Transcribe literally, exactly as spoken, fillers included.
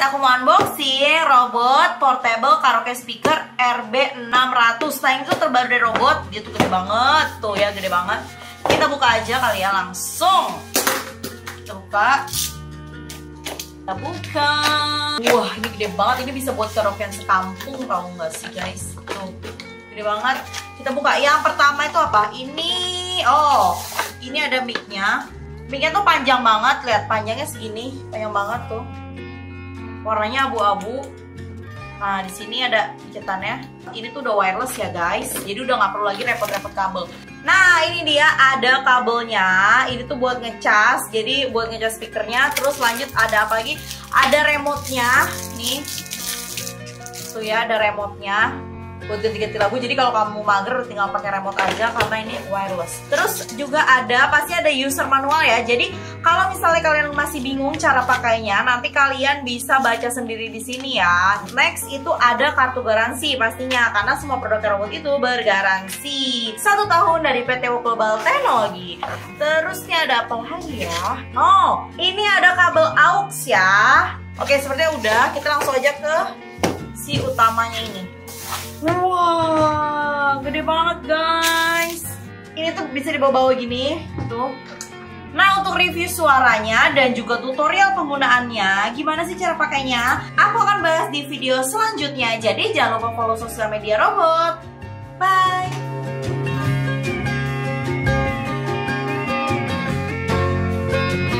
aku mau unboxing robot portable karaoke speaker R B enam ratus. Nah, ini tuh terbaru dari robot. Dia tuh gede banget. Tuh ya, gede banget. Kita buka aja kali ya langsung. Kita buka. Kita buka. Wah, ini gede banget. Ini bisa buat karaokean sekampung, tau gak sih guys? Tuh, gede banget. Kita buka. Yang pertama itu apa? Ini, oh, ini ada mic-nya. Mic-nya tuh panjang banget. Lihat, panjangnya segini. Panjang banget tuh. Warnanya abu-abu. Nah, di sini ada picetannya. Ini tuh udah wireless ya guys. Jadi udah nggak perlu lagi repot-repot kabel. Nah, ini dia ada kabelnya. Ini tuh buat ngecas. Jadi buat ngecas speakernya. Terus lanjut ada apa lagi? Ada remote-nya. Nih. Tuh ya, ada remote-nya. Buat ganti-ganti lagu. Jadi kalau kamu mager tinggal pakai remote aja karena ini wireless. Terus juga ada, pasti ada user manual ya. Jadi kalau misalnya kalian masih bingung cara pakainya, nanti kalian bisa baca sendiri di sini ya. Next itu ada kartu garansi pastinya, karena semua produk robot itu bergaransi satu tahun dari P T W Global Teknologi. Terus ini ada apa lagi ya? Oh, ini ada kabel aux ya. Oke, sepertinya udah. Kita langsung aja ke si utamanya ini. Wah, gede banget guys. Ini tuh bisa dibawa-bawa gini tuh. Nah, untuk review suaranya dan juga tutorial penggunaannya, gimana sih cara pakainya, aku akan bahas di video selanjutnya. Jadi jangan lupa follow sosial media robot. Bye.